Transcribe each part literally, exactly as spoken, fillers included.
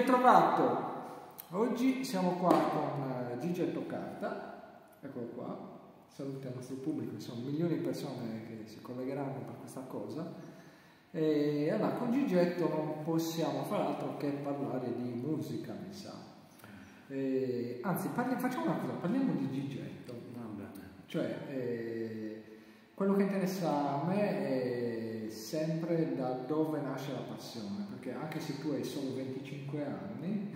ritrovato. Oggi siamo qua con uh, Gigetto Carta, eccolo qua, saluta il nostro pubblico, sono milioni di persone che si collegheranno per questa cosa. E allora con Gigetto non possiamo fare altro che parlare di musica, mi sa. E, anzi, parli, facciamo una cosa, parliamo di Gigetto. Cioè, eh, quello che interessa a me è sempre da dove nasce la passione, perché anche se tu hai solo venticinque anni,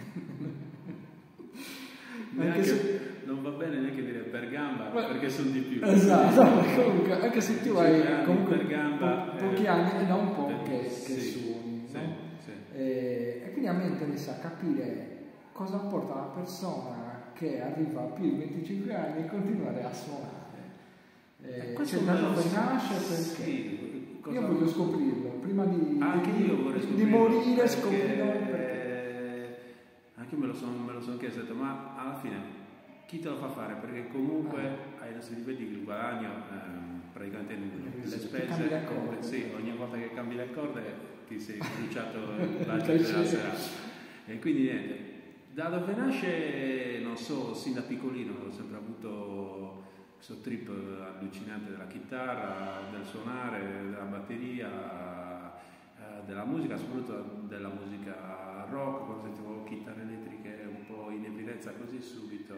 anche se non va bene neanche dire per gamba, beh, perché sono di più. Esatto, comunque, anche se tu hai comunque per gamba, po pochi eh, anni è da un po' eh, che, sì, che suoni, sì, no? Sì. E, e quindi a me interessa capire cosa porta una persona che arriva a più di venticinque anni a continuare a suonare. Eh, cioè, da dove nasce, perché? Sì, cosa... Io voglio scoprirlo, prima di, anche di, io vorrei di morire, scoprirlo. Perché... Anche io me lo sono son chiesto, ho detto, ma alla fine chi te lo fa fare? Perché comunque ah. ai nostri livelli il guadagno ehm, praticamente nulla. Le spese, le corde, sì, ogni volta che cambi le corde ti sei bruciato il budget della serata. E quindi niente. Da dove nasce, non so, sin da piccolino ho sempre avuto questo trip allucinante della chitarra, del suonare, della batteria, eh, della musica, soprattutto della musica rock, quando sentivo chitarre elettriche un po' in evidenza così subito.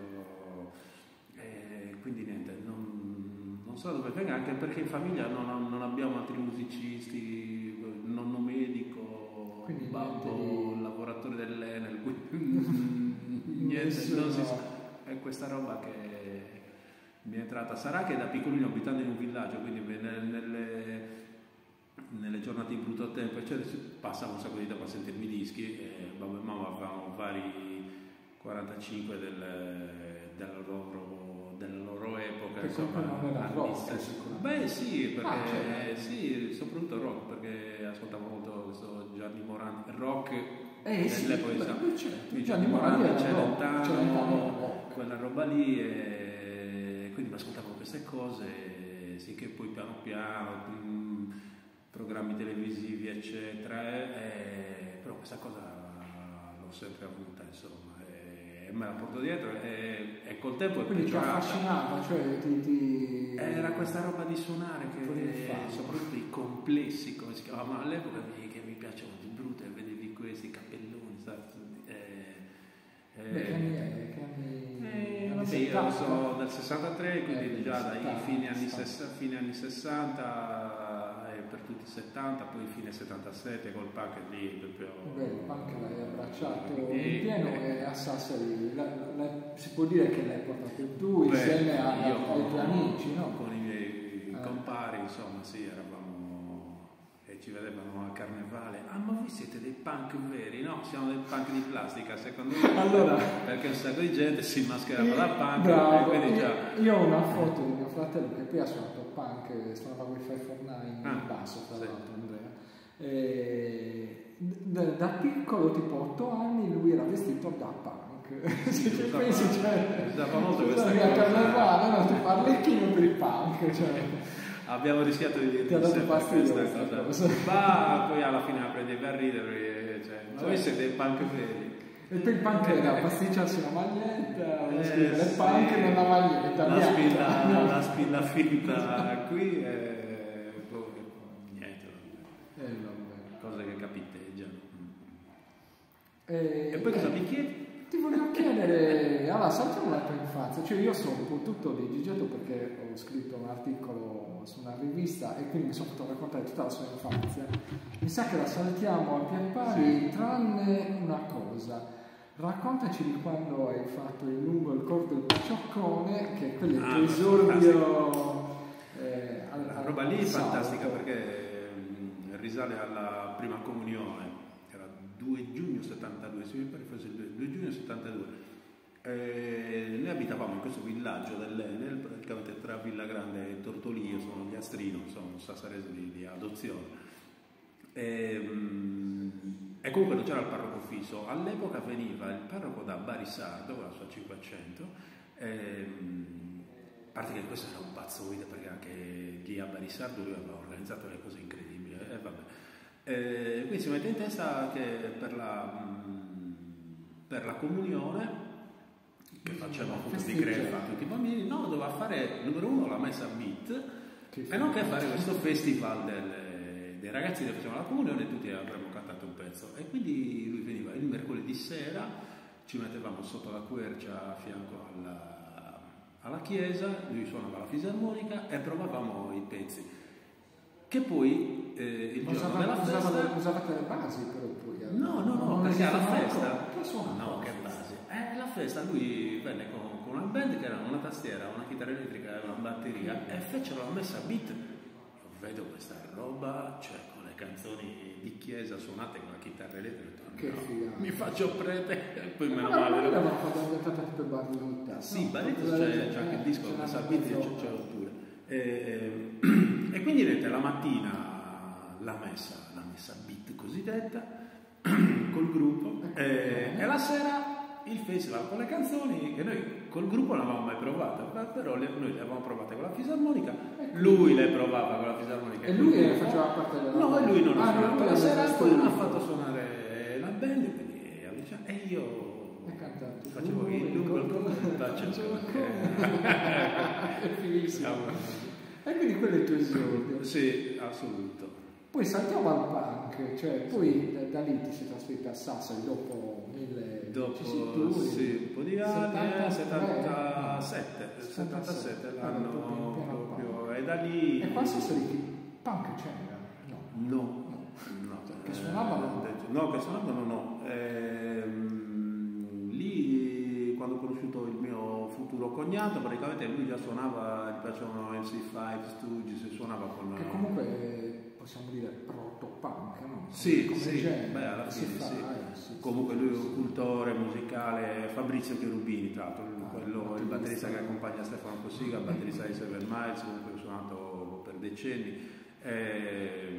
E quindi niente, non, non so da dove venga, anche perché in famiglia non, non abbiamo altri musicisti, nonno medico, quindi babbo, lavoratore dell'Enel, quindi niente, non si sa. È questa roba che mi è entrata. Sarà che da piccolino, abitando in un villaggio, quindi nelle, nelle giornate di brutto tempo eccetera, passavo un sacco di tempo a sentirmi dischi e babbo e mamma avevano vari quarantacinque del, della, loro, della loro epoca, che insomma, rock, beh sì, perché ah, cioè, sì, soprattutto rock, perché ascoltavo molto questo Gianni Morandi, rock eh, dell'epoca sì, di San Gianni, Gianni Morandi, Celentano, quella roba lì, e quindi mi ascoltavo queste cose, sì, che poi piano piano mh, programmi televisivi eccetera, e, però questa cosa l'ho sempre avuta, insomma, e me la porto dietro, e, e col tempo è quindi ti affascinava, cioè ti, ti... era questa roba di suonare, che soprattutto i complessi, come si chiamava all'epoca, che mi piacevano di brutto, e vedevi questi cappelloni, sai, eh, eh, Beh, che anni è? Che anni... Eh, vabbè, io sono del sessantatré, quindi eh, già dai fine anni, fine anni sessanta e per tutti i settanta, poi fine settantasette col punk lì proprio. Beh, il punk l'hai abbracciato e, in pieno e a Sassari la, la, si può dire che l'hai portato tu beh, insieme a, ai tuoi amici, no? Con i miei eh. compari, insomma, sì, eravamo e ci vedevano al carnevale. Ah, ma voi siete dei punk veri? No, siamo dei punk di plastica, secondo me. Allora, perché un sacco di gente si mascherava da punk. Bravo, e quindi già... io, io ho una foto di mio fratello che poi ha suonato punk, suonava con i Five for Nine in ah, basso, tra sì. l'altro, Andrea. E da, da piccolo, tipo otto anni, lui era vestito da punk. Se ci pensi, cioè, usava molto questa cosa. Carnevale, no, tipo Arlecchino per il punk, cioè. Abbiamo rischiato di dire questa cosa. cosa. Ma poi alla fine la prendevi a ridere, cioè, ma cioè, voi siete punk veri. E poi il punk era pasticciarsi una maglietta, eh, scrivere sì. punk e non la maglietta. La spilla, no. la spilla finta qui e poi niente. Eh, cose che capiteggiano. E, e poi cosa mi chiedi? Ti voglio chiedere, allora, saltiamo la tua infanzia, cioè io sono un po' tutto di Gigetto perché ho scritto un articolo su una rivista e quindi mi sono fatto raccontare tutta la sua infanzia. Mi sa che la saltiamo a piedi pari, sì. Tranne una cosa. Raccontaci di quando hai fatto il lungo il corto del Pacioccone, che quello è il tuo ah, esordio. Eh, la roba lì è fantastica perché mh, risale alla prima comunione. due giugno settantadue, se mi pare fosse il due giugno settantadue. Eh, noi abitavamo in questo villaggio dell'Enel, praticamente tra Villa Grande e Tortolì, sono di Astrino, sono un sassarese di, di adozione. E, e comunque non c'era il parroco fisso. All'epoca veniva il parroco da Barisardo con la sua cinquecento. E, a parte che questo era un pazzoide, perché anche lì a Barisardo lui aveva organizzato le cose incredibili. E vabbè. Eh, quindi si mette in testa che per la, mh, per la comunione che faceva appunto di grefa a tutti i bambini, no, doveva fare numero uno la messa a beat e nonché fare questo festival delle, dei ragazzi che facevano la comunione e tutti avremmo cantato un pezzo. E quindi lui veniva il mercoledì sera, ci mettevamo sotto la quercia a fianco alla, alla chiesa, lui suonava la fisarmonica e provavamo i pezzi. Che poi eh, il giorno usava, della festa... Usavate, usavate le basi però poi... Eh. No, no, no, non perché alla festa... Ancora. No, che basi? Eh, alla festa lui venne con, con una band che era una tastiera, una chitarra elettrica e una batteria e fecero la messa a beat. Io vedo questa roba, cioè con le canzoni di chiesa suonate con la chitarra elettrica. Che no, figata. Mi faccio prete e poi meno ma male. Ma l'avevano fatto diventata tipo Barletta. Sì, no? Barletta c'è, c'è anche il disco, la messa a beat c'è pure. E, e quindi niente, la mattina la messa, la messa a beat cosiddetta col gruppo e, e la sera il festival con le canzoni che noi col gruppo non avevamo mai provato, però le, noi le avevamo provate con la fisarmonica, lui le provava con la fisarmonica e lui faceva parte della no, e lui non ah, ha suonato la sera, poi lui non ha fatto suonare la band e io facevo il lungo il contatto è finissimo. E quindi quello è il tuo esordio. Sì, assoluto. Poi saltiamo al punk, cioè poi da, da lì ti sei trasferito a Sassari dopo mille dopo sì, un po' di anni, settantasette, settantasette l'anno proprio, e da lì... E qua a Sassari punk c'era? No. No. No. no. Che suonavano? No, che suonavano no. Ehm, lì, quando ho conosciuto il mio futuro cognato, praticamente lui già suonava, gli piacevano M C cinque, Stooges, suonava con... Che comunque... possiamo dire proto-punk, no? Sì, come sì, genere, beh, alla fine fa, sì. Eh, sì. Comunque lui è un cultore musicale, Fabrizio Cherubini, tra l'altro, ah, quello, il batterista che accompagna Stefano Cossiga, il batterista di Seven Miles, comunque ho suonato per decenni. E,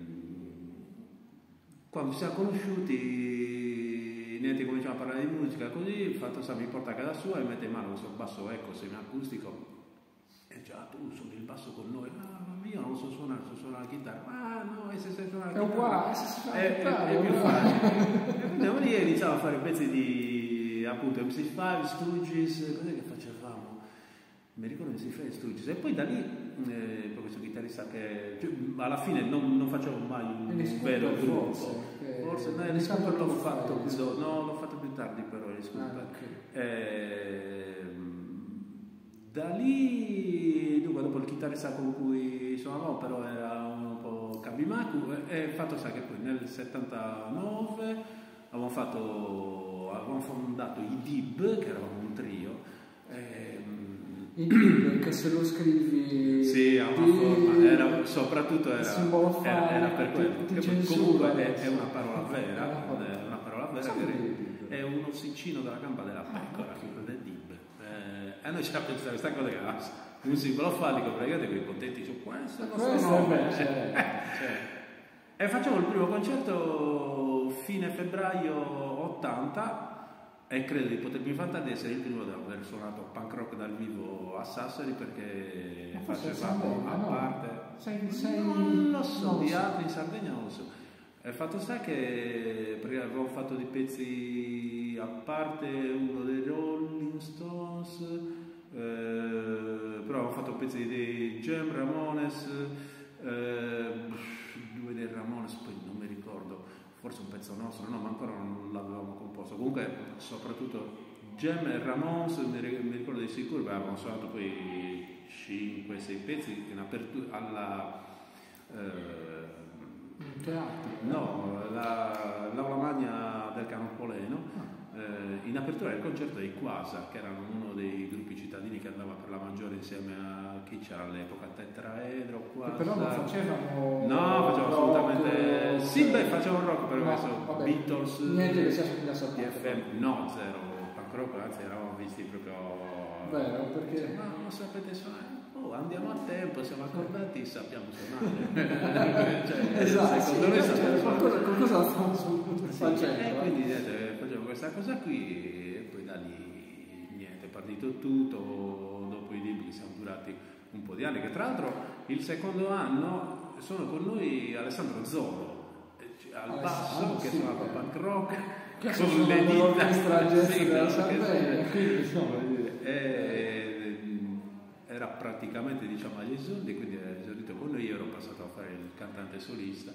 quando ci siamo conosciuti, niente, cominciamo a parlare di musica, così, il fatto sta mi porta a casa sua e mette in mano questo basso ecco semiacustico. E già tu suoni il basso con noi, ah, io non so suonare, so suonare la chitarra, ah no, e se sai suonare la chitarra è uguale, se si fa è, chitarra, è, è più facile. Andiamo lì e iniziamo a fare pezzi di appunto M C cinque, Stooges, cos'è che facevamo? Mi ricordo M C cinque, Stooges, e poi da lì eh, poi questo chitarrista che cioè, alla fine non, non facevo mai un vero gruppo, forse, forse no, il Scooper l'ho fatto più, no, l'ho fatto più tardi però il Scooper. Ah, okay. eh, Da lì, dunque, dopo il chitarrista con cui suonavamo, però era un po' Kabimaku, e fatto sa che poi nel settantanove avevamo fatto, avevamo fondato i D I B, che eravamo un trio. E, I D I B, che se lo scrivi... Sì, ha una forma, era, soprattutto era, era, era per quello, che comunque è, è una parola vera, è una parola vera, che è un ossicino della gamba della pecora, del D I B. E noi ci ha pensato questa cosa che era un simbolo fallico, praticamente quei potenti su questo, questo no, beh, cioè, cioè. E facciamo il primo concerto fine febbraio ottanta e credo di potermi vantare di essere il primo ad aver suonato punk rock dal vivo a Sassari, perché facevamo a parte sei, sei... non lo so, non di so. Altri in Sardegna non lo so. E fatto sta che avevo fatto dei pezzi a parte uno dei Rolling Stones, eh, però avevo fatto pezzi dei Jam, Ramones, eh, due dei Ramones, poi non mi ricordo, forse un pezzo nostro, no, ma ancora non l'avevamo composto. Comunque, soprattutto Jam e Ramones, mi ricordo di sicuro, avevamo suonato poi cinque sei pezzi in apertura alla... Eh, teatro? No, la, l'aula magna del Campolino, ah. eh, in apertura del concerto dei Quasar, che erano uno dei gruppi cittadini che andava per la maggiore insieme a chi c'era all'epoca, Tetraedro, Quasar. Però non facevano... No, facevano assolutamente... Rock, sì, beh, facevano rock, però no, questo, vabbè, Beatles, niente che sia successo a P F M, no, zero, punk rock, anzi eravamo visti proprio... Vero, perché... Ma non sapete suonare? Oh, andiamo a tempo, siamo accordati, sappiamo suonare. Cioè, esatto, secondo noi sappiamo suonare. Qualcosa stiamo facendo. E quindi niente, facciamo questa cosa qui e poi da lì niente, è partito tutto, dopo i libri siamo durati un po' di anni, che tra l'altro il secondo anno sono con noi Alessandro Zoro, al basso, che suonava punk rock, che con le dita l'orchestra jazz sì, della Sardegna, quindi insomma eh, era praticamente diciamo agli esordi, quindi era esordito con noi, io ero passato a fare il cantante solista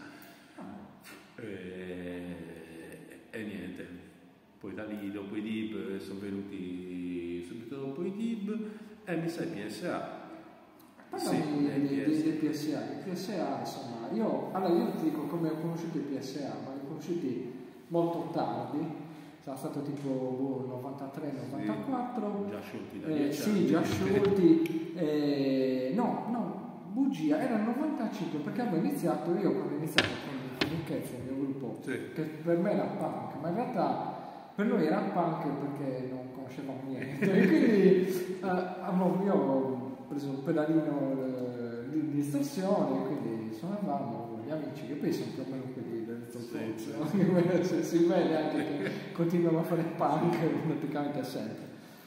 e, e niente, poi da lì dopo i D I B sono venuti subito dopo i D I B e mi sa i P S A. Parlami sì, di, di, di P S A. I P S A, insomma, io, allora io ti dico come ho conosciuto i P S A, ma li ho conosciuti molto tardi, sarà stato tipo boh, novantatré novantaquattro. Sì, già sciolti da eh, dieci Sì, anni. già sciolti. Eh, no, no, bugia, era il novantacinque, perché avevo iniziato, io quando ho iniziato con il Chezzi, il mio gruppo, sì. Che per me era punk, ma in realtà per noi era punk perché non conoscevamo niente. E quindi eh, io ho preso un pedalino eh, di distorsione, quindi suonavamo con gli amici che poi sono più o meno quelli del Tozzo, no? Si, si vede anche che continuano a fare punk praticamente sempre.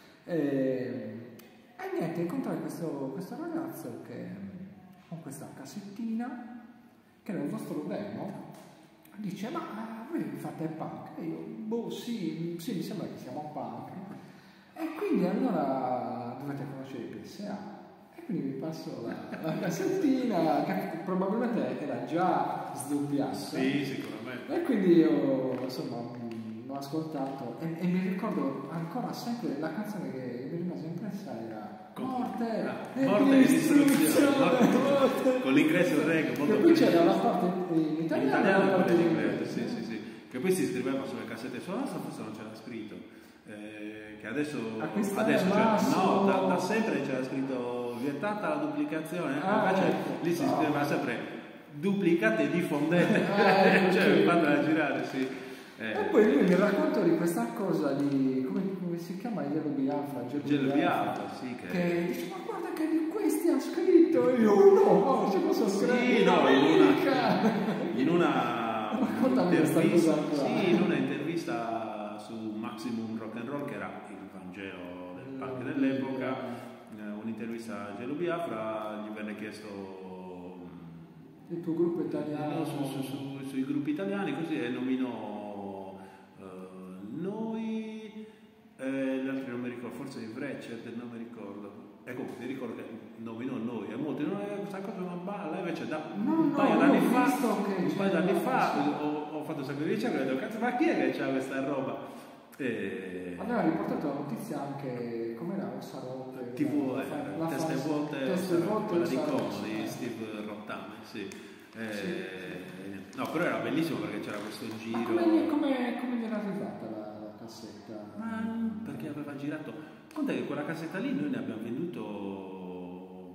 E, e niente, incontrai questo, questo ragazzo che con questa cassettina che era il vostro demo dice: ma voi fate punk? E io, boh, sì, sì, mi sembra che siamo punk. E quindi allora dovete conoscere il P S A. E quindi mi passo la, la cassettina che probabilmente era già sdoppiata. Sì, sicuramente. E quindi io insomma l'ho ascoltato e, e mi ricordo ancora sempre la canzone che mi rimase impressa era Morte e morte e distruzione, con l'ingresso reggae molto che poi c'era la parte in italiano e la parte in inglese. Sì, sì, sì, che poi si scriveva sulle cassette sulla nostra, forse non c'era scritto eh, che adesso, adesso c'è, no, da, da sempre c'era scritto vietata la duplicazione, ah, invece ecco, lì si scriveva no. sempre duplicate e diffondete, ah, ecco, cioè fatela girare, sì. Eh. E poi lui mi racconta di questa cosa di come, come si chiama Gelo Biafra, Gelo Biafra, sì, che... che dice: ma guarda che di questi ha scritto. E io no, no, ci posso scrivere. Sì, no, in una in una intervista, sì, in una intervista su Maximum Rock and Roll, che era il Vangelo del punk dell'epoca, un'intervista a Gelo Biafra, gli venne chiesto il tuo gruppo italiano su, su, su, sui gruppi italiani, così, e nominò noi, eh, gli altri non mi ricordo, forse i Wretched, non mi ricordo. Ecco, mi ricordo che nominò noi, e molti non è questa cosa una balla, invece da no, un no, paio no, d'anni fa, un paio d'anni fa ho, ho fatto un sacco di ricerche e ho detto: cazzo, ma chi è che c'ha questa roba? E... aveva riportato la notizia anche, com'era, Ossarotte, T V, eh, teste vuote, quella di Como, di Steve Rottame, sì. Eh, sì. No, però era bellissimo perché c'era questo giro. Ma come, come, come gli era arrivata la, la cassetta? Ma perché aveva girato. Conta che quella cassetta lì noi ne abbiamo venduto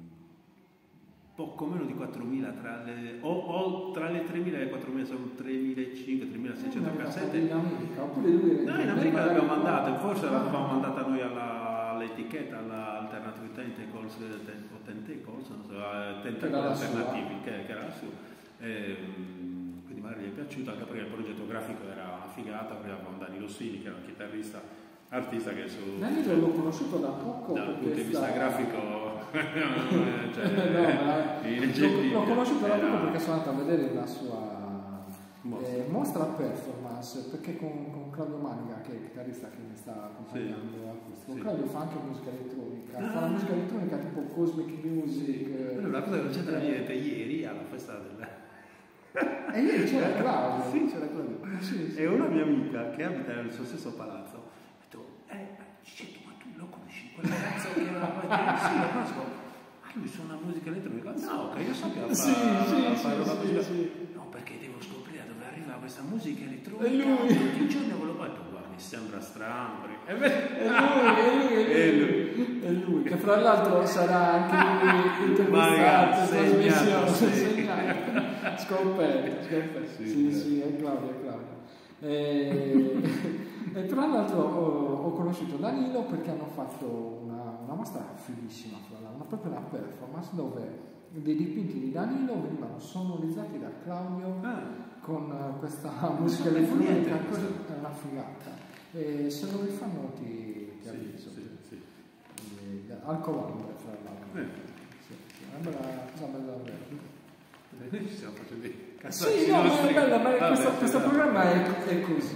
poco meno di quattromila tra le, o, o tra le tremila e le quattromila, sono tremilacinquecento tremilaseicento cassette. In America, oppure lui no, in America l'abbiamo mandata, forse l'avevamo mandata noi alla, all'etichetta, alla Alternative Tentacles o Tentacles, non so, Tentacles Alternativi, che, che era la sua. E, quindi magari gli è piaciuto, anche perché il progetto grafico era una figata, perché avevamo Danilo Sini, che era un chitarrista artista che su Danilo l'ho conosciuto da poco dal punto di vista sta... grafico cioè, no, ma l'ho, l'ho conosciuto da era... poco perché sono andato a vedere la sua mostra, eh, mostra performance, perché con, con Claudio Maniga, che è il chitarrista che mi sta accompagnando sì. a questo, sì. Claudio fa anche musica elettronica, ah. fa la musica elettronica tipo Cosmic Music. Però una cosa che non c'entra niente, ieri alla festa del e ieri c'era Claudio. Sì, c'era Claudio. Sì, sì. E una mia amica che abita nel suo stesso palazzo ha detto: eh, dice, ma tu lo conosci quel ragazzo che era sì, lo conosco. Ah, lui suona musica elettronica? No, che io sappia fare sì, sì, fare sì, musica. Sì. No, perché devo scoprire dove arriva questa musica elettronica. E lui? Tutti i giorni quello poi guarda, mi sembra strano. È lui, è lui, è lui, è lui, che fra l'altro sarà anche lui intervistato in trasmissione. Scoperto, scoperto. Sì, sì, sì, è Claudio, è Claudio. E, e tra l'altro ho, ho conosciuto Danilo perché hanno fatto una, una mostra fighissima, una, proprio una performance dove dei dipinti di Danilo venivano sonorizzati da Claudio ah. con questa musica elettronica, è una figata. E se lo rifanno ti, ti avviso. Sì, sì, sì. Al Colombo, fra l'altro. Eh. Sì, sì, è una bella cosa bella vera. Noi ci stiamo facendo dei sì, no, ma è bello, ma questo, questo programma è, è così, è così.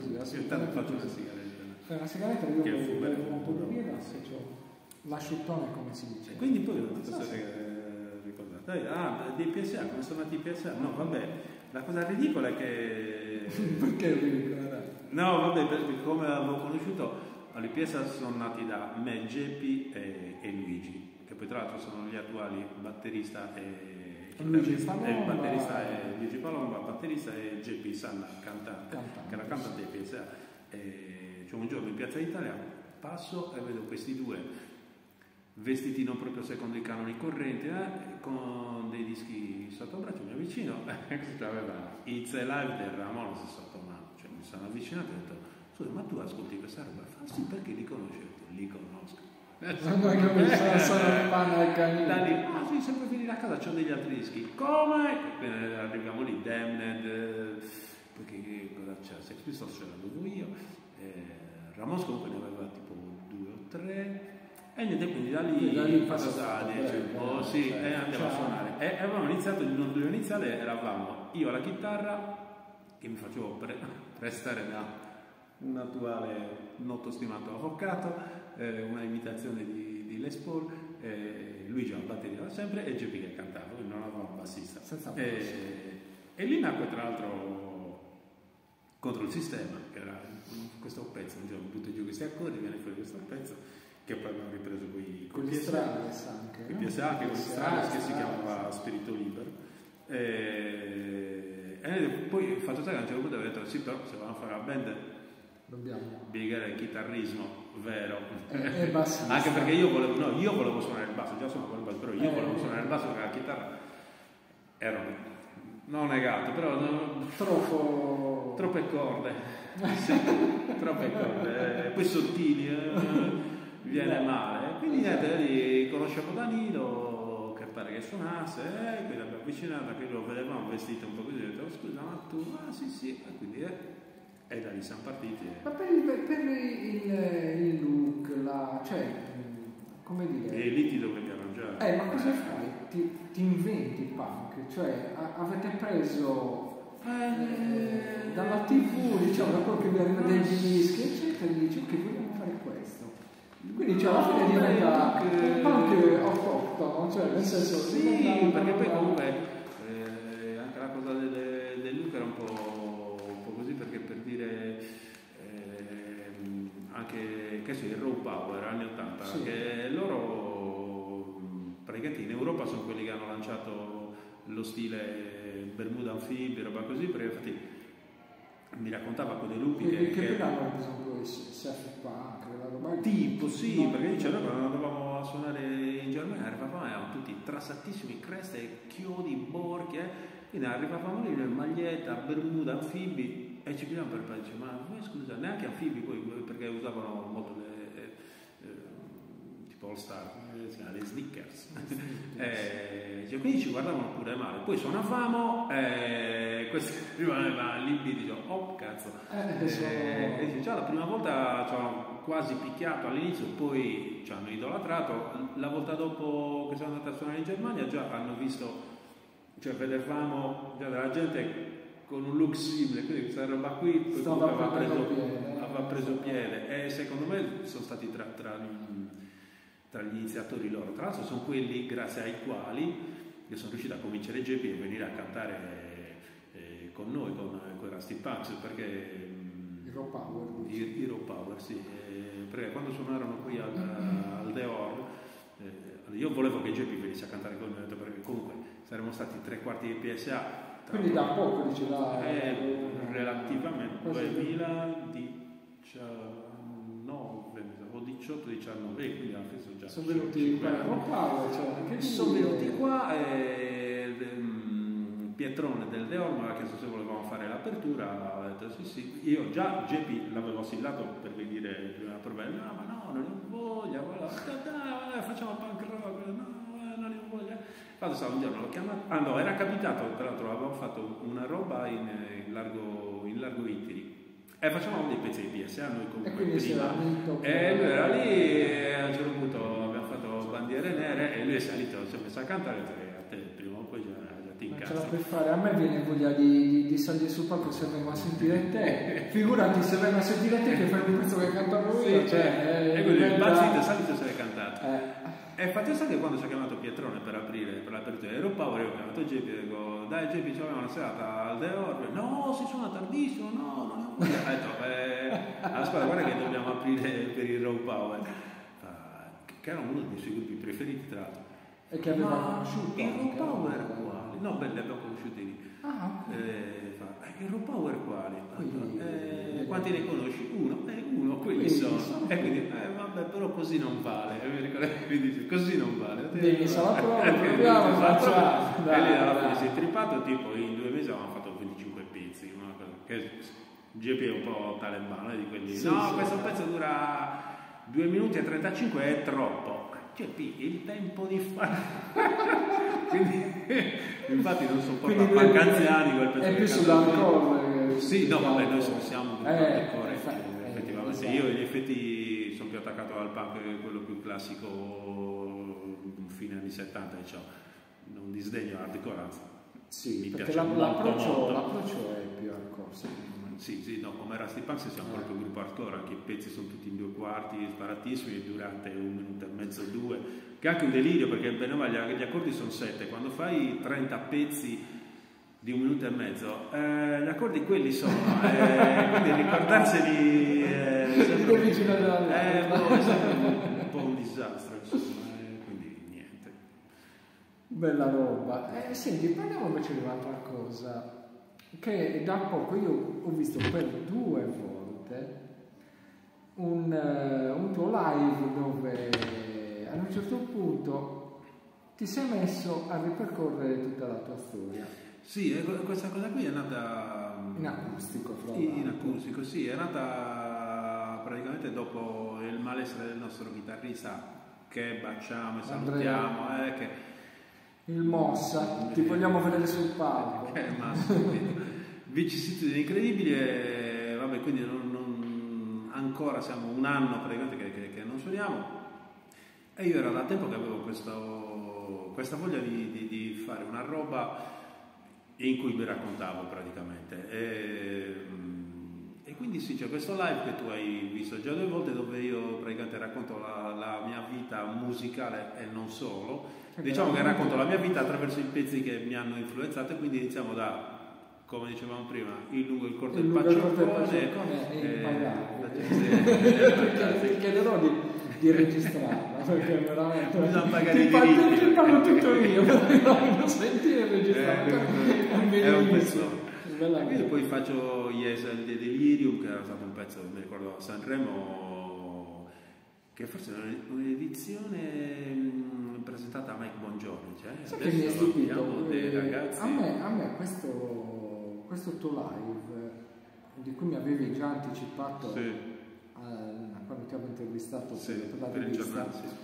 così, io tanto faccio una sigaretta. Fai una sigaretta, io bevo un po' di birra, se c'ho l'asciuttone, come si dice. E quindi poi non so se ricordate. Ah, dei P S A, come sono nati i P S A? No, vabbè, la cosa ridicola è che... Perché è ridicola? No, vabbè, perché come avevo conosciuto, i P S A sono nati da me, Geppi e, e Luigi, che poi tra l'altro sono gli attuali batterista e... Luigi Palomba, il batterista è Luigi Palomba, batterista, e Geppi Sanna, cantante, cantante, che era cantante dei P S A. E, cioè, un giorno in Piazza Italia passo e vedo questi due vestiti non proprio secondo i canoni correnti, eh, con dei dischi sotto braccio. Mi avvicino e aveva It's Alive del Ramones sotto mano, cioè mi sono avvicinato e ho detto: scusa, ma tu ascolti questa roba? Fa sì, perché li conosci? Li conosco. Non è che sono solo in mano al canino. Da lì, ah sì, sempre finire a casa, c'ho degli altri dischi. Come? Eh, arriviamo lì, Damned, eh, perché cosa c'era? Sex Pistols ce l'avevo io, eh, Ramos comunque ne aveva tipo due o tre, e niente, quindi da lì, da lì passata, dice, oh sì, e eh, andiamo a suonare. E avevamo iniziato, il giorno iniziale eravamo io alla chitarra, che mi facevo pre- prestare da un attuale noto stimato avvocato, eh, una imitazione di, di Les Paul, eh, Luigi alla batteria da sempre e Geppi che cantava, quindi non avevamo un bassista. E, e lì nacque tra l'altro Contro il Sistema, che era questo pezzo, un giorno butto giù questi accordi, viene fuori questo pezzo, che poi abbiamo ripreso con i P S A, con i P S A, che con Strades, che si chiamava Spirito Libero. E, e poi fatto sai che a un certo punto avevo detto sì, però se vanno a fare la band dobbiamo biegare il chitarrismo vero, e, e anche perché io volevo, no, io volevo suonare il basso, già sono con il basso, però io eh, volevo suonare il basso perché la chitarra era non negato, però no, troppo troppe corde, sì, troppe corde, eh, poi sottili, eh, viene male, quindi niente, lì conoscevo Danilo che pare che suonasse, eh, quindi l'abbiamo avvicinato, che lo vedevamo vestito un po' così, ho detto scusa ma tu, ah sì sì, e quindi eh, e da lì siamo partiti. E... Ma per, il, per il, il look, la, cioè, come dire... E lì ti dovevi arrangiare. Eh, ma cosa fai? Ti, ti inventi il punk? Cioè, a, avete preso eh, dalla tivù, diciamo, da quello che vi arriva dei dischi, eccetera, e dici, ok, vogliamo fare questo. Quindi, cioè, alla fine diventa un punk autoctono, cioè, nel senso... Sì, perché poi comunque eh, anche la cosa del, del look era un po'... perché per dire eh, anche che so, il Raw Power anni ottanta, sì. Che loro praticamente in Europa sono quelli che hanno lanciato lo stile Bermuda anfibio, roba così, perché infatti mi raccontava con dei lupi che, che, che, che per esempio il surf punk, la roba tipo sì, no, perché dice noi quando andavamo a suonare in Germania arrivavamo, erano tutti trassatissimi, creste, chiodi, borchi, eh? Quindi arrivavamo lì in maglietta, Bermuda, anfibi, e ci pigliamo per pace, ma voi scusa, neanche anfibi poi, perché usavano molto le, eh, tipo All Star, eh, le Snickers, eh, cioè, quindi ci guardavano pure male, poi suonavamo, e eh, questi arrivavano lì e dicevano, oh cazzo, eh, eh, e dice, già la prima volta ci hanno quasi picchiato all'inizio, poi ci hanno idolatrato, la volta dopo che sono andati a suonare in Germania già hanno visto, cioè vedevamo già della gente con un look simile, quindi questa roba qui aveva preso, piede, aveva preso piede, e secondo me sono stati tra, tra, tra gli iniziatori loro. Tra l'altro sono quelli grazie ai quali io sono riuscito a convincere Geppi a venire a cantare eh, con noi, con, con i Rusty Punks, perché Hero Power, i, Hero Power sì, eh, perché quando suonarono qui al, al Deor, eh, io volevo che Geppi venisse a cantare con noi, perché comunque saremmo stati tre quarti di P S A. Quindi da poco diceva eh, relativamente duemiladiciannove o diciotto diciannove, quindi alla fine sono già sono venuti qua a cioè, sono venuti qua e um, Pietrone del Deor mi aveva chiesto se volevamo fare l'apertura, ho detto sì sì, io già Geppi l'avevo sillato per venire prima prova, no ma no non ho voglia, voilà, dai, facciamo punk rock, no non ho voglia. Quando stavo un giorno l'ho chiamato, ah no, era capitato, tra l'altro avevamo fatto una roba in, in largo in largo Ittiri e facevamo dei pezzi di P S A noi comunque e prima, e lui era lì e a un certo punto abbiamo fatto bandiere nere e lui è salito, si è messo a cantare e a te prima o poi già, già ti incazzi, ce la puoi fare. A me viene voglia di, di, di salire sul palco se vengo a sentire te. Figurati se vengo a sentire te che fai un pezzo che cantano io. Sì, cioè, e quindi il bazzito salito se l'è cantato. Eh. E infatti sai che quando ci ha chiamato Pietrone per aprire, per l'apertura di Europower, io ho chiamato J P e dico, dai J P, ci abbiamo una serata al The Orbe. No, si suona tardissimo, no, non ho voglia. Ho detto, eh, ascolta, guarda che dobbiamo aprire per il Raw Power. Che era uno dei miei suoi gruppi preferiti, tra l'altro. E che aveva conosciuto. Il Raw Power quali? No, beh, li abbiamo conosciuti lì. Ah, ok. Eh, fa, il Raw Power quali? Quindi, eh, quanti ne conosci? Uno, eh, uno, quelli sono. sono. E quindi, eh, vabbè, però così non vale. E mi ricordo che mi dice, così non vale. Devi sarà prova, proviamo, facciamo. E lì alla fine si è tripato, tipo in due mesi avevamo fatto venticinque pezzi, una cosa che G P è un po' talebano, di quelli. Sì, no, sì, questo sì. Pezzo dura due minuti e trentacinque, è troppo. G P, il tempo di fare. Quindi, infatti non sopporto manco anziani quel pezzo. È più sull'hardcore. Sì, no, vabbè, noi siamo più eh, hardcore, eh, effettivamente. esatto. Io in effetti sono più attaccato al punk, quello più classico, fine anni settanta, diciamo. Non disdegno hardcore, anzi. Sì, mi perché piace la, molto, l'approccio, molto. l'approccio è più hardcore, secondo me. Sì, sì, no, come Rusty Punks siamo eh. proprio un gruppo hardcore, anche i pezzi sono tutti in due quarti, sparatissimi, durante un minuto e mezzo, due, che è anche un delirio, perché bene o male gli accordi sono sette, quando fai trenta pezzi di un minuto e mezzo, eh, gli accordi quelli sono, eh, quindi ricordarseli eh, è sempre, eh, no, è sempre un, un po' un disastro, insomma, eh, quindi niente. Bella roba. Eh, senti, parliamo invece di un'altra cosa, che da poco io ho visto per due volte un, uh, un tuo live dove ad un certo punto ti sei messo a ripercorrere tutta la tua storia. Sì, questa cosa qui è nata in acustico, fra in, in acustico, sì, è nata praticamente dopo il malessere del nostro chitarrista, che baciamo e salutiamo, eh, che il Mossa, ti vogliamo vedere sul palco. Che è massimo. Vicissitudini incredibili e vabbè, quindi non, non, ancora siamo un anno praticamente che, che, che non suoniamo, e io era da tempo che avevo questo, questa voglia di, di, di fare una roba in cui vi raccontavo praticamente, e, e quindi sì, c'è questo live che tu hai visto già due volte dove io praticamente racconto la, la mia vita musicale e non solo, diciamo che racconto la mia vita attraverso i pezzi che mi hanno influenzato, e quindi iniziamo da, come dicevamo prima, il lungo e il corto del pacioccone e il pagato. Ti chiederò di, di registrarla, perché veramente bisogna pagare i diritti. Ti parlo tutto io, non sentire registrato. È un pezzo. Quindi poi faccio Yes and the Delirium, che era stato un pezzo, mi ricordo, a Sanremo, che forse era un'edizione presentata a Mike Bongiorno. Cioè, sai che mi è stupito? Dei ragazzi. A me, a me questo... questo tuo live, di cui mi avevi già anticipato, sì, eh, quando ti avevo intervistato, sì, per la per rivista, il giornale, sì.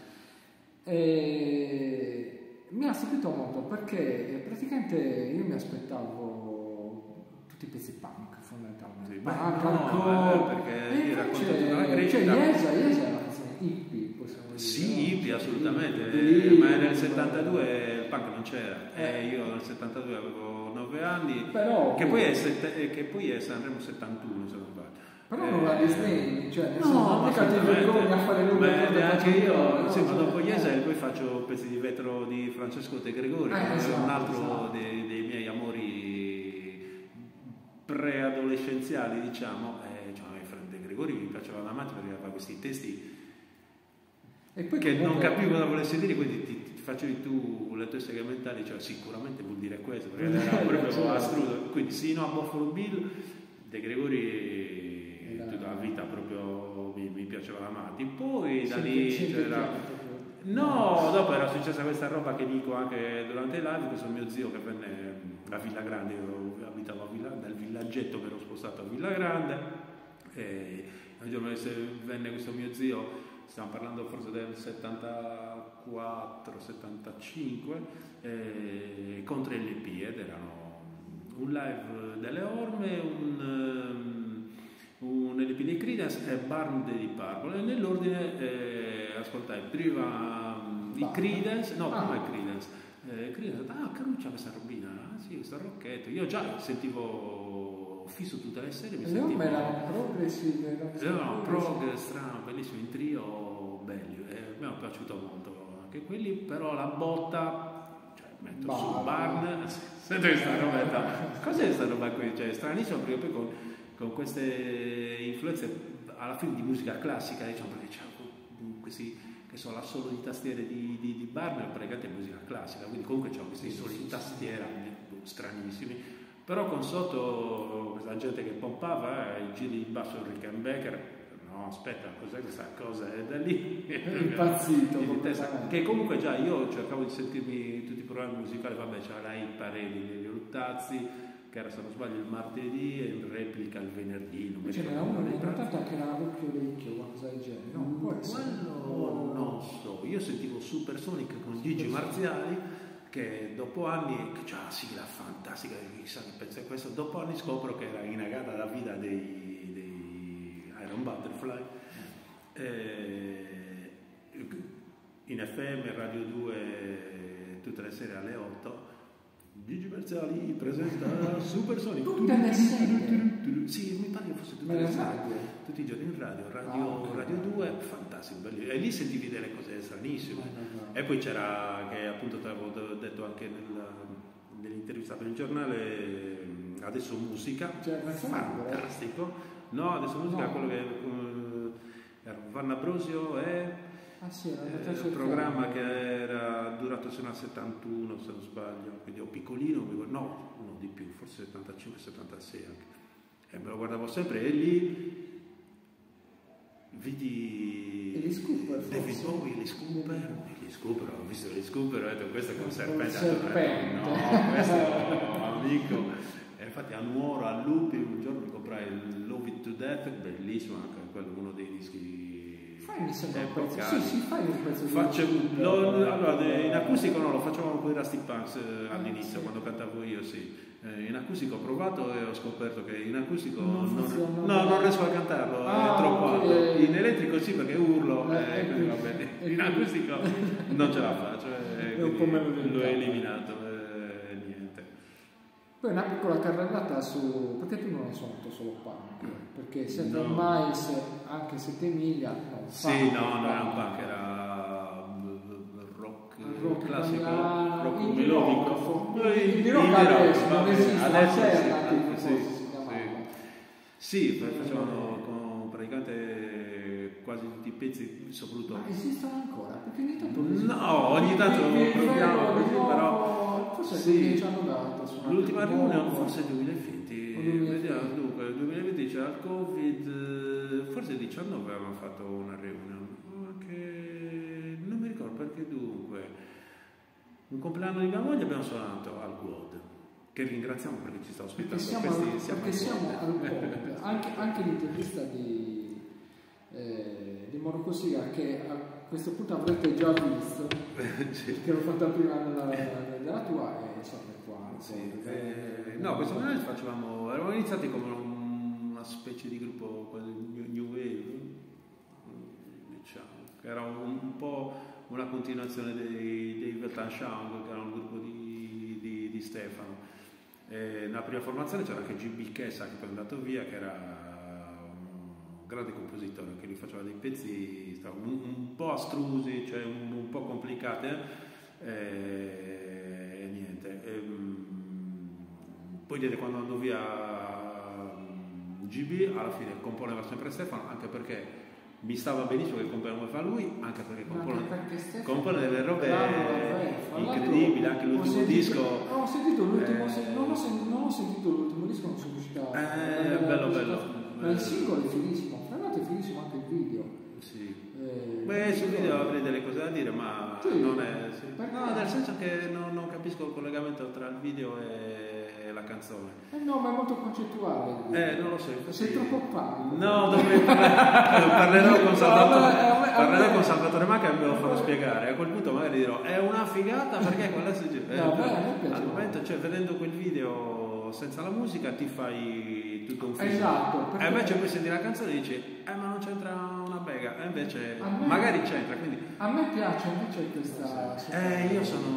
E mi ha stupito molto, perché praticamente io mi aspettavo tutti i pezzi punk, fondamentalmente. Sì, punk, no, no, perché e io racconto tutta la invece, crescita. cioè, Yesa, Yesa è una canzone hippie, possiamo dire. Sì, hippie, assolutamente, Hippie, ma nel settantadue il punk non c'era, eh. e io nel settantadue avevo nove anni, però, che, poi è sette, che poi è Sanremo settantuno, se non sbaglio. Però non la disdegni, cioè nel no, senso, non mica ti vergogni a fare lungo. Anche io, no, sì, ma cioè, dopo Yesel poi faccio pezzi di vetro di Francesco De Gregori, eh, che esatto, è un altro esatto. dei, dei miei amori preadolescenziali, diciamo. E, cioè, De Gregori mi piaceva da matti perché aveva questi testi e poi che comunque... non capivo cosa volesse dire, quindi ti, ti facevi tu le tue seghe mentali, cioè sicuramente vuol dire questo, perché era proprio astruso. Quindi sino a Buffalo Bill, De Gregori tutta la vita proprio mi, mi piaceva da matti. Poi da lì c'era, no, dopo era successa questa roba che dico anche durante i live, questo mio zio che venne a Villa Grande, io abitavo a Villa, dal villaggetto che ero spostato a Villa Grande, e un giorno venne questo mio zio, stiamo parlando forse del settantaquattro settantacinque, eh, con tre L P, ed erano un live delle Orme, un, un L P dei Creedence e Barn dei Purple, e nell'ordine eh, ascoltai prima i Creedence, no, prima i Creedence, eh, Creedence, ah, Caruccia questa robina, ah sì, questo rocchetto. Io già sentivo fisso tutte le serie, mi e sentivo... erano progressive, erano prog, strano, bellissimo, in trio, belli, eh, mi è piaciuto molto anche quelli, però la botta, cioè metto Barn. su Barn, sento questa roba, cos'è questa roba qui? Cioè, stranissimo perché poi con, con queste influenze alla fine di musica classica, diciamo, perché c'è questi, che so, l'assolo di tastiere di, di, di Barn è praticamente musica classica, quindi comunque c'è questi soli di tastiera stranissimi, però con sotto questa gente che pompava eh, i giri di basso Rickenbacker. No, aspetta, cos'è questa cosa? È da lì è impazzito che comunque già io cercavo di sentirmi tutti i programmi musicali, vabbè, c'era i Paredi negli Luttazzi, che era, se non sbaglio, il martedì e il Replica il venerdì. Non ce n'era uno importante anche la Occhio Orecchio, qualcosa del genere. No, può essere. Quello non so, io sentivo Supersonic con Gigi Marziali, che dopo anni, che c'ha una sigla fantastica, chissà che pezzo è questo, dopo anni scopro che era innegata la vita dei, dei Iron Butterfly, eh, in F M, Radio due, tutte le sere alle otto, Gigi Marziali presenta Supersonic. Tutte le sere? Sì, mi pare che fosse tutte le sere. Tutti i giorni in radio, radio, radio due, fantastico, bellissimo. E lì sentivi delle cose stranissime. E poi c'era, che appunto ti avevo detto anche nel, nell'intervista per il giornale, Adesso Musica, fantastico. No, Adesso Musica è quello che era Vanna Brosio e... Ah, sì, eh, un programma che era durato sino al settantuno, se non sbaglio, quindi o piccolino, no, no di più, forse settantacinque settantasei anche. E me lo guardavo sempre e lì vidi e gli Scooper, David Bowie, gli Scooper, gli Scooper, ho visto gli Scooper, ho detto questo è con serpente, serpente. no, questo è un amico. E infatti a Nuoro, a Lupi, un giorno mi comprai il Love It to Death, bellissimo, anche quello, uno dei dischi. Fai un pezzo, sì, sì, fai un pezzo Faccio, lo, allora, in acustico no, lo facevamo con i Rusty Punks eh, all'inizio, sì. Quando cantavo io, sì. Eh, in acustico ho provato e ho scoperto che in acustico non, non, no, non riesco a cantarlo, ah, è troppo alto. Okay. In elettrico sì, perché urlo, eh, quindi va bene. In acustico non ce la faccio, eh, l'ho eliminato, eh, niente. Poi una piccola carrellata su, perché tu non hai suonato solo punk, perché sempre no. Miles, anche sette miglia, no, sì, punk, no, non era un punk, era rock, rock classico, italiano, rock melodico, il rock adesso non esiste, adesso alternative, sì, sì, sì, sì, facevano con praticamente quasi tutti i pezzi, soprattutto. Ma esistono ancora? Perché ogni tanto no, ogni tanto proviamo così, però forse sì. ci hanno dato l'ultima riunione forse duemilaventi, vediamo, dunque duemilaventi c'era il Covid, forse diciannove avevamo fatto una riunione, che non mi ricordo perché, dunque un compleanno di mia moglie abbiamo suonato al Quad, che ringraziamo perché ci sta ospitando, perché siamo, questi, al, siamo, perché siamo al Quad, anche, anche l'intervista di eh, di Moro Cossiga, che a questo punto avrete già visto sì. Perché l'ho fatta prima della, della tua e insomma qua sì. eh, no, questo momento facevamo, eravamo iniziati come una specie di gruppo new wave, diciamo, che era un, un po' una continuazione dei, dei Weltanschauung, che era un gruppo di, di, di Stefano. E nella prima formazione c'era anche G B Chessa, che poi è andato via, che era grande compositore, che lui faceva dei pezzi un, un po' astrusi, cioè un, un po' complicati, eh, e niente. E, poi quando andò via G B, alla fine componeva sempre Stefano, anche perché mi stava benissimo che componeva fa lui, anche perché compone, anche compone delle robe incredibili, anche l'ultimo sentito, disco. Ho sentito l'ultimo, eh, non, ho sentito, non ho sentito l'ultimo disco, non sono riuscito a... Eh, bello, bello. Ma il singolo è finissimo, tra l'altro è finissimo anche il video. Sì. Eh, Beh, sul video avrei delle cose da dire, ma sì. non è... Sì. No, nel senso che non, non capisco il collegamento tra il video e la canzone. Eh no, ma è molto concettuale. Eh, non lo so. Infatti... Sei troppo panico. No, dovrei parlare. parlerò con Salvatore, parlerò con Salvatore Macca e me lo farò spiegare. A quel punto magari dirò, è una figata perché quella si... Eh, no, beh, al momento, cioè, vedendo quel video senza la musica ti fai tutto un film. Esatto. E invece poi senti la canzone e dici, eh ma non c'entra una bega, e invece me, magari c'entra. Quindi... A me piace invece questa... Eh, io sono...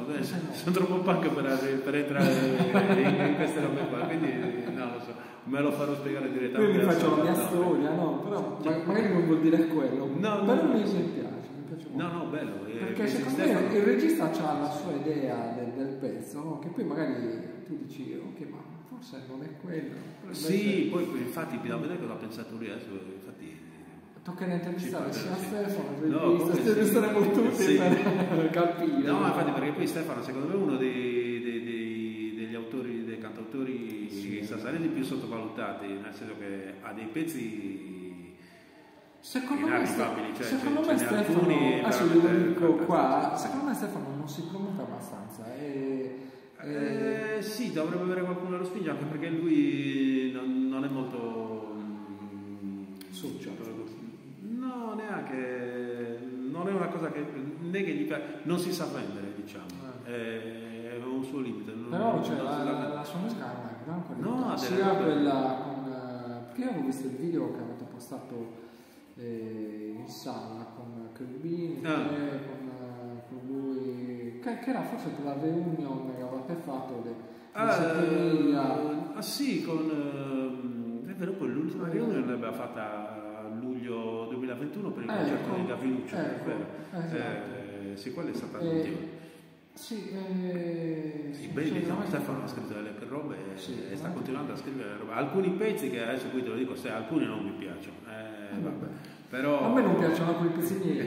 no. sono troppo punk per, per entrare in, in queste robe qua, quindi non lo so, me lo farò spiegare direttamente. Io mi faccio la mia storia, no, però cioè, magari non vuol dire quello, no, però no, mi piace, mi piace molto. No, no, bello. Perché secondo Stefano... me il regista ha la sua idea del, del pezzo, no? Che poi magari tu dici, ok, ma forse non è quello. Sì, poi infatti bisogna vedere cosa ha pensato lui adesso, infatti... Tocca intervistare sia sì. Stefano, no, intervisteremo sì. tutti sì. per capire. No, infatti perché poi Stefano secondo me è uno dei, dei, dei, degli autori, dei cantautori sì. sassaresi più sottovalutati, nel senso che ha dei pezzi secondo inarrivabili, me, cioè, secondo ce, me ce Stefano, adesso lo dico qua, sì. secondo me Stefano non si promuove abbastanza. E, e... Eh, sì, dovrebbe avere qualcuno che lo spinge, anche perché lui non, non è molto... social. No, neanche, non è una cosa che, né che gli piace, non si sa vendere, diciamo, ah. è, è un suo limite. Non, Però cioè, non la, la sua musica ha una gran qualità, no, sia quella con, perché io avevo visto il video che avete postato eh, in sala con Kerbini, ah. con, con lui, che, che era forse per la reunion che avete fatto le, ah, settemila. Ah sì, con, è vero, poi l'ultima reunion l'aveva fatta luglio duemilaventuno per il concerto di Gavinuccio, ecco, esatto. eh, sì, quella è stata l'ultima. Eh, sì, eh, sì, beh, diciamo, Stefano ha scritto delle robe sì, e sta continuando a scrivere robe. Alcuni pezzi che adesso qui te lo dico, se alcuni non mi piacciono, eh, vabbè. Però... a me non piacciono quei pezzi miei.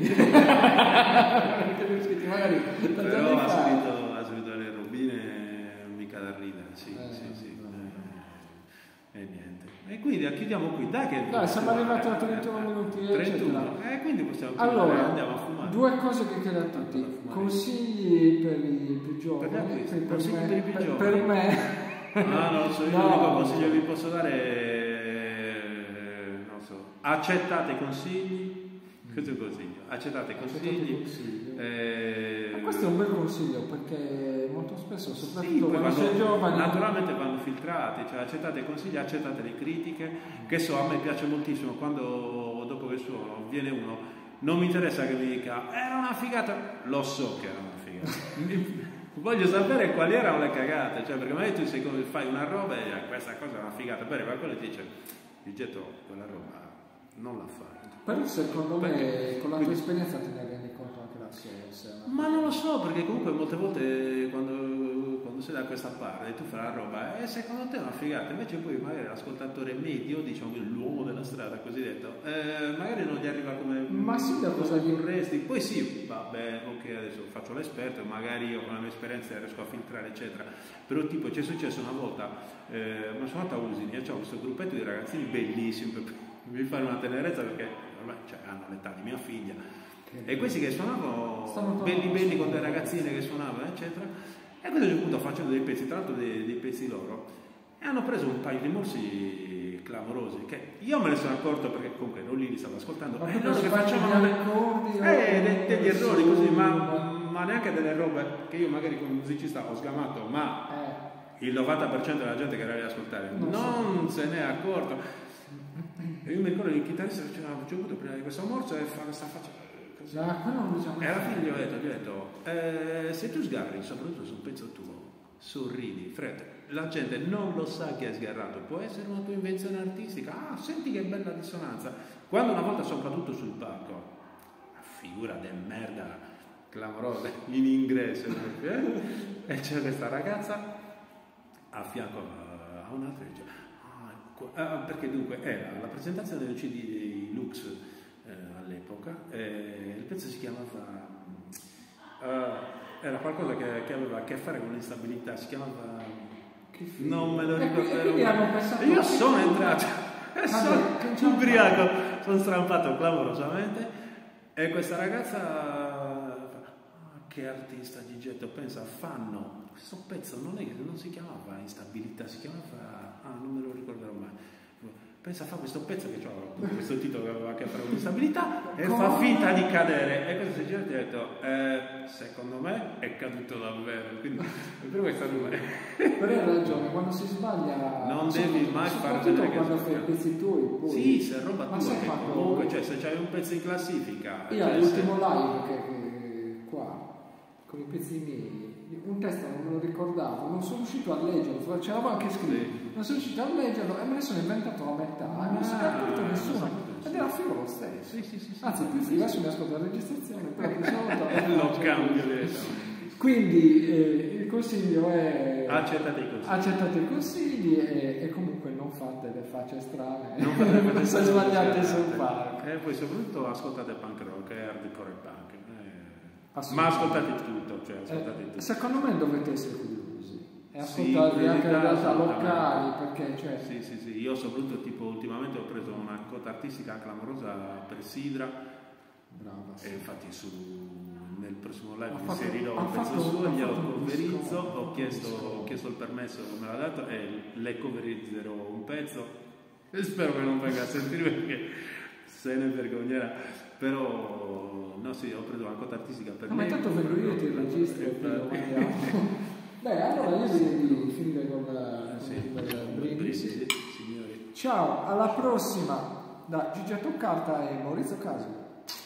Perché magari però ha scritto, ha scritto le robine mica da ridere, sì, eh, sì, sì. E eh, niente. E quindi chiudiamo qui, dai che dai, siamo arrivati a trentuno minuti trentuno, e eh, quindi possiamo allora, andiamo a fumare. Due cose che chiedo a tutti, consigli per i più giovani, per, per, consigli me, per i più per, giovani. Per me ah, non lo so, io no. l'unico consiglio che vi posso dare è, non so, accettate i consigli. Questo è il consiglio, accettate i consigli, consigli. Eh... Ma questo è un bel consiglio perché molto spesso, soprattutto sì, quando sei giovane, naturalmente vanno filtrati, cioè accettate i consigli, accettate le critiche, che so, a me piace moltissimo quando dopo che suono viene uno, non mi interessa che mi dica era una figata, lo so che era una figata. Voglio sapere quali erano le cagate, cioè perché magari tu sei, fai una roba e questa cosa è una figata, poi qualcuno ti dice ti getto quella roba, non la fai. Però secondo perché, me con la tua esperienza te ne rendi conto anche da solo. Ma non lo so, perché comunque molte volte quando, quando sei da questa parte tu fai la roba e eh, secondo te è una figata, invece poi magari l'ascoltatore medio, diciamo l'uomo della strada cosiddetto, eh, magari non gli arriva come ma sì, da cosa gli vorresti. Poi sì, vabbè, ok, adesso faccio l'esperto, magari io con la mia esperienza riesco a filtrare eccetera, però tipo c'è successo una volta, eh, una sono andata a Usini e c'ho questo gruppetto di ragazzini bellissimi, mi fanno una tenerezza perché ormai cioè, hanno l'età di mia figlia e questi che suonavano belli belli con le ragazzine che suonavano eccetera, e a questo punto facendo dei pezzi, tra l'altro dei, dei pezzi loro, e hanno preso un paio di morsi clamorosi che io me ne sono accorto perché comunque non li stavo ascoltando ma e loro che facevano accordi, eh, dei, degli errori così, ma, ma neanche delle robe che io magari come musicista ho sgamato, ma eh. il novanta per cento della gente che era lì ad ascoltare non, non se n'è accorto. E io mi ricordo che il chitarrista diceva, ho avuto prima di questo morso e fa questa faccia così. No, non diciamo e alla fine gli ho detto, gli ho detto eh, se tu sgarri, soprattutto su un pezzo tuo, sorridi, Fred, la gente non lo sa che è sgarrato, può essere una tua invenzione artistica, ah, senti che bella dissonanza. Quando una volta, soprattutto sul palco, una figura de merda clamorosa in ingresso, eh? E c'è questa ragazza a fianco a un'altra e dice, ah, perché dunque era la presentazione del C D di Lux eh, all'epoca, eh, il pezzo si chiamava uh, era qualcosa che, che aveva a che fare con l'instabilità, si chiamava non me lo ricordo, io sono entrato e sono ubriaco, sono strampato clamorosamente e questa ragazza fa, ah, che artista di getto, pensa, fanno questo pezzo, non è che non si chiamava instabilità, si chiamava, ah non me lo ricorderò mai, pensa fa questo pezzo che ha questo titolo che aveva a che fare con l'instabilità e fa finta di cadere, e questo si gira e ha detto eh, secondo me è caduto davvero, quindi per questo non è. Però hai ragione, quando si sbaglia non devi mai fare vedere che quando fai i pezzi tuoi poi... sì, se è roba tua che fatto... comunque, cioè se c'hai un pezzo in classifica io cioè, all'ultimo se... live che, che qua con i pezzi miei un testo non me lo ricordavo, non sono riuscito a leggerlo, c'eravamo anche scritto, non sono riuscito a leggerlo e me ne sono inventato la metà, e non se ne è accorto nessuno, ed era figo lo stesso. Sì, sì, sì, sì, anzi più figo, adesso mi ascolto la registrazione, però che sono lo cambio direttamente. Quindi eh, il consiglio è accettate i consigli, accettate i consigli e, e comunque non fate le facce strane, non fate le facce se sbagliate strane. sul palco, e poi soprattutto ascoltate punk rock e hardcore punk, eh, ma ascoltate tutto, cioè ascoltate eh, tutto. secondo me dovete essere curiosi e ascoltarvi sì, anche le realtà locali, perché cioè... sì sì sì, io soprattutto tipo ultimamente ho preso una cotta artistica clamorosa per Sidra. Brava, sì. E infatti su, nel prossimo live ha inserirò fatto, un pezzo suo, glielo un coverizzo, ho chiesto, ho chiesto il permesso, me l'ha dato e le coverizzerò un pezzo e spero che non venga a sentire perché se ne vergognerà, però no sì, ho preso una cotta artistica per no, me. ma intanto vengo io e ti registro e poi lo mandiamo. Beh, allora io direi di finire con la, sì, con il brindisi, brindisi. signori. Ciao, alla prossima da Gigi Toccarta e Maurizio Caso.